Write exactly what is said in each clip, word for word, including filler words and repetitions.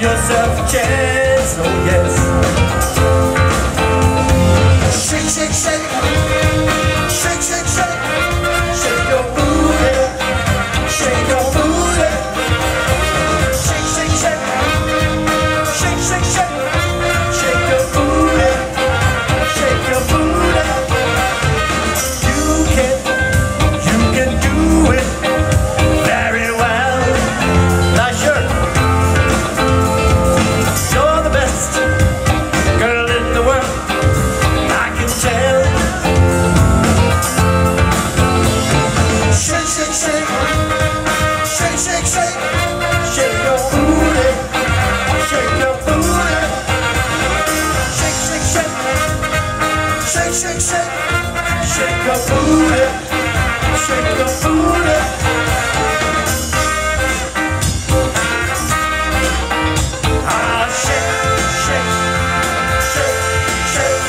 Give yourself a chance, oh yes. Shake, shake, shake. Shake, shake, shake. Shake your booty. Shake your booty. Shake, shake, shake. Shake, shake, shake. Shake your booty. Shake your booty. You can, you can do it very well. Now sure, you're the best girl in the world, I can tell. Shake, shake, shake. Shake, shake, shake. Shake your booty. Shake your booty. Shake, shake, shake. Shake, shake, shake. Shake your booty. Shake your booty. Ah, shake, shake, shake, shake.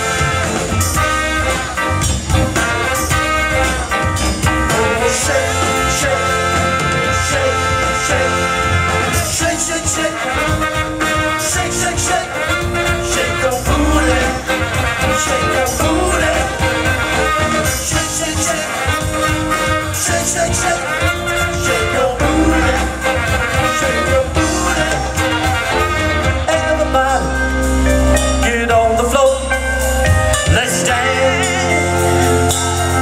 Oh, shake, shake, shake, shake. Shake, shake, shake. Shake, shake, shake. Shake your booty. Shake your booty. Shake, shake, shake. Shake, shake, shake. Shake your booty. Shake your booty. Everybody, get on the floor. Let's dance.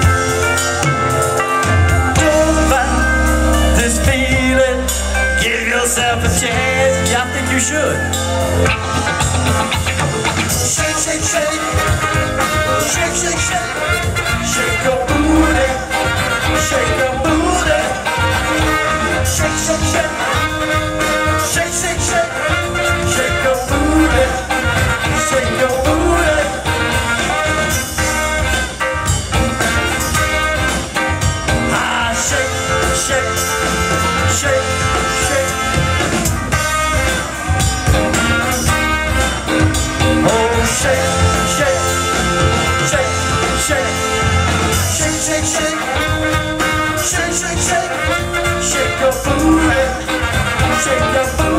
Don't fight this feeling. Give yourself a chance. Yeah, I think you should. Shake, shake, shake. Shake, shake, shake. Shake your booty. Shake your booty. Shake, shake, shake. Shake, shake, shake. Shake your booty. Shake your booty. Ah, shake, shake, shake, shake. Oh, shake, shake, shake, shake. Shake, shake, shake. Shake, shake, shake. Shake your booty. Shake your booty.